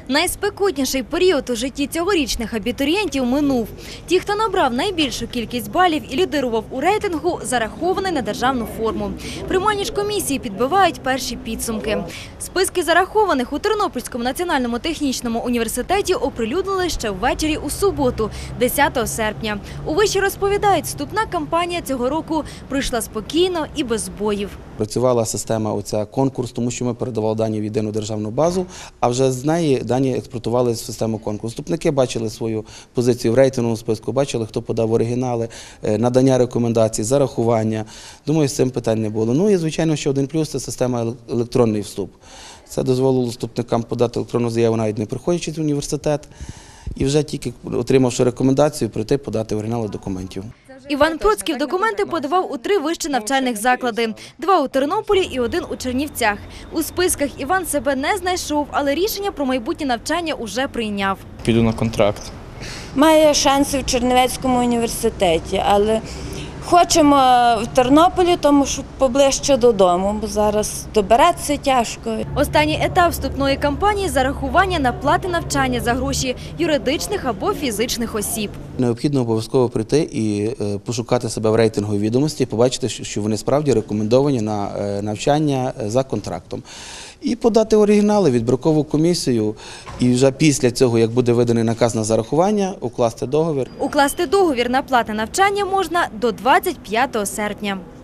Найспекотніший період у житті цьогорічних абітурієнтів минув. Ті, хто набрав найбільшу кількість балів і лідирував у рейтингу, зараховані на державну форму. Приймальні ж комісії підбивають перші підсумки. Списки зарахованих у Тернопільському національному технічному університеті оприлюднили ще ввечері у суботу, 10 серпня. У виші розповідають, вступна кампанія цього року пройшла спокійно і без збоїв. Працювала система конкурс, тому що ми передавали дані в єдину державну базу, а вже з неї дані експортували в систему конкурсу. Вступники бачили свою позицію в рейтинговому списку, бачили, хто подав оригінали, надання рекомендацій, зарахування. Думаю, з цим питань не було. Ну і, звичайно, ще один плюс – це система електронний вступ. Це дозволило вступникам подати електронну заяву, навіть не приходячи в університет, і вже тільки отримавши рекомендацію, прийти подати оригінали документів. Іван Процьків документи подавав у 3 вищі навчальних заклади. 2 у Тернополі і 1 у Чернівцях. У списках Іван себе не знайшов, але рішення про майбутнє навчання уже прийняв. Піду на контракт. Має шанси в Чернівецькому університеті, але хочемо в Тернополі, тому що поближче додому, бо зараз добиратися тяжко. Останній етап вступної кампанії – зарахування на плати навчання за гроші юридичних або фізичних осіб. Необхідно обов'язково прийти і пошукати себе в рейтинговій відомості, побачити, що вони справді рекомендовані на навчання за контрактом. І подати оригінали, відбіркову комісію, і вже після цього, як буде виданий наказ на зарахування, укласти договір. Укласти договір на плати навчання можна до 25 серпня.